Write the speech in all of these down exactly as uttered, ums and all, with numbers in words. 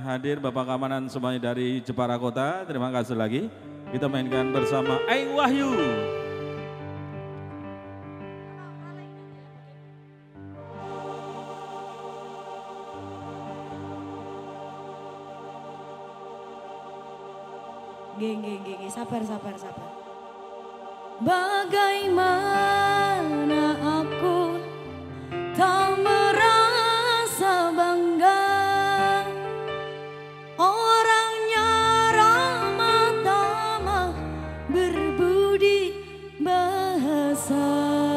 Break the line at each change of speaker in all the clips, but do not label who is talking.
hadir Bapak Keamanan semuanya dari Jepara Kota. Terima kasih lagi. Kita mainkan bersama Ai Wahyu.
Geng, geng, geng, sabar, sabar, sabar. Bagaimana aku tak merasa bangga, orangnya ramah tamah berbudi bahasa.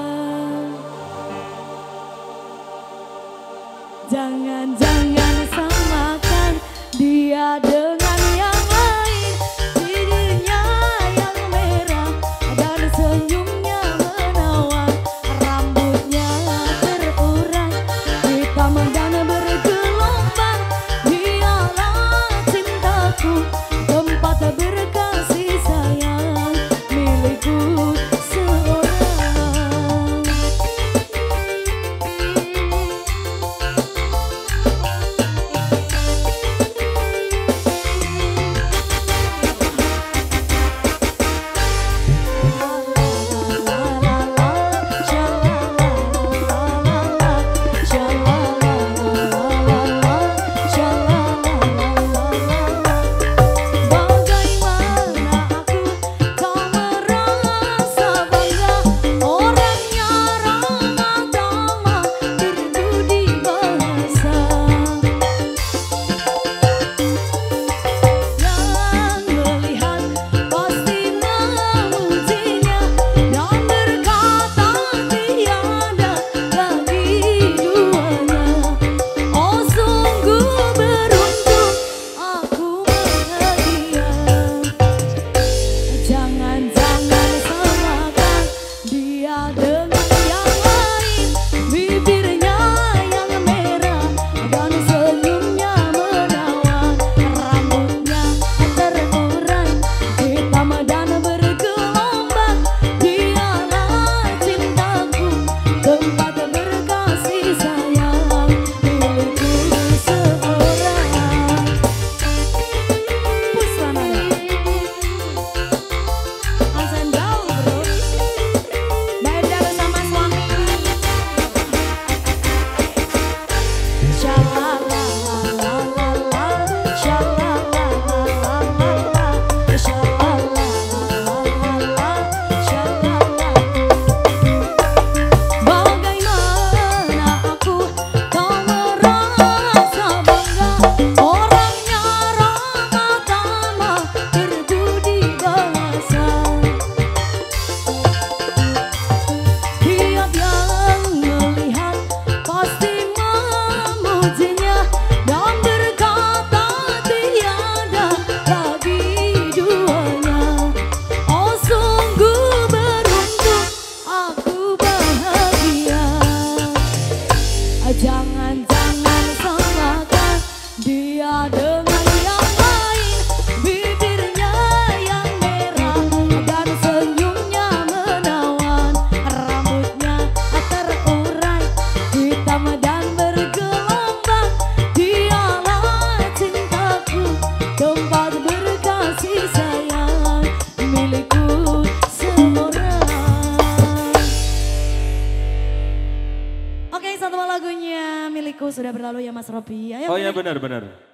Jangan-jangan samakan dia dengan yang lain, bibirnya yang merah dan senyumnya menawan, rambutnya terurai hitam dan bergelombang. Dialah cintaku, tempat berkasih sayang milikku seorang. Jangan-jangan samakan dia dengan yang lain, bibirnya yang merah dan senyumnya menawan, rambutnya terurai hitam dan bergelombang. Dialah cintaku, tempat berkasih sayang milikku seorang. Oke, satu lagunya milikku sudah berlalu ya Mas Robi. Ayo,
oh ya benar-benar.